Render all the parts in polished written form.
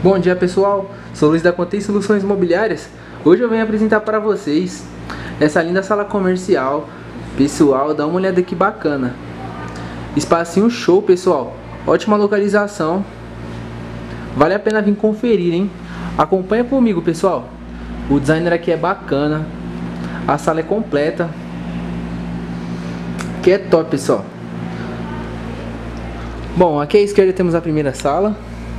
Bom dia pessoal, sou Luiz da Contei Soluções Imobiliárias. Hoje eu venho apresentar para vocês essa linda sala comercial. Pessoal, dá uma olhada que bacana. Espacinho show, pessoal. Ótima localização. Vale a pena vir conferir, hein? Acompanha comigo, pessoal. O designer aqui é bacana. A sala é completa. Que é top, pessoal. Bom, aqui à esquerda temos a primeira sala.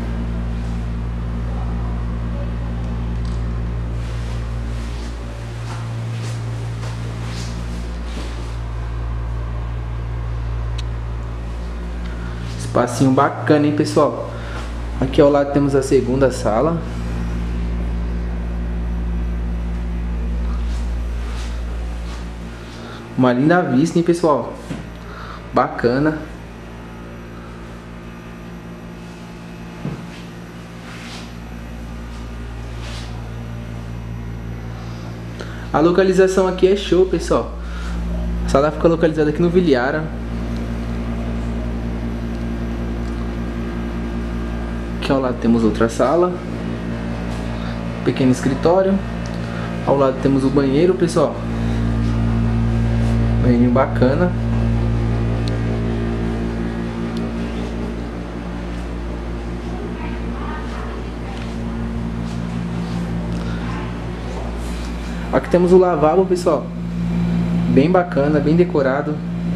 Espacinho bacana, hein, pessoal? Aqui ao lado temos a segunda sala. Uma linda vista, hein, pessoal? Bacana. A localização aqui é show, pessoal. A sala fica localizada aqui no Viliara. Aqui ao lado temos outra sala, pequeno escritório. Ao lado temos o banheiro, pessoal. Banheirinho bacana. Aqui temos o lavabo, pessoal. Bem bacana, bem decorado.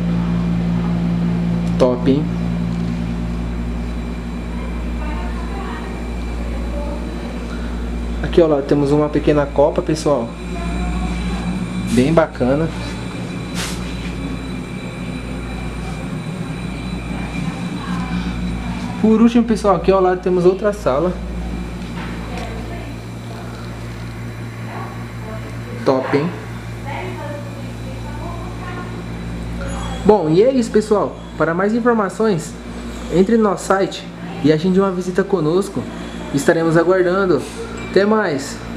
Top, hein? Aqui ao lado temos uma pequena copa, pessoal. Bem bacana. Por último, pessoal, aqui ao lado temos outra sala. Top, hein? Bom, e é isso, pessoal. Para mais informações, entre no nosso site e agende uma visita conosco. Estaremos aguardando. Até mais!